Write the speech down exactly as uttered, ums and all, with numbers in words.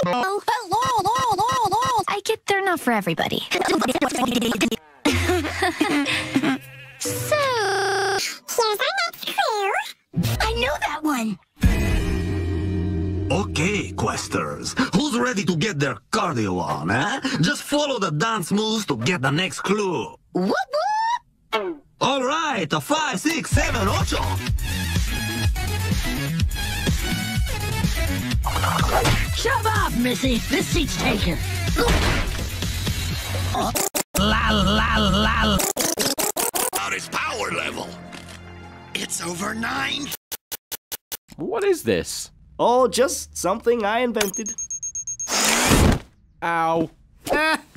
I get they're not for everybody. So, here's our next clue. I know that one. Okay, questers. Who's ready to get their cardio on, eh? Just follow the dance moves to get the next clue. Whoop whoop! All right, a five, six, seven, ocho. Shove off, Missy. This seat's taken. Lal, lal, lal. About his power level. It's over nine. What is this? Oh, just something I invented. Ow.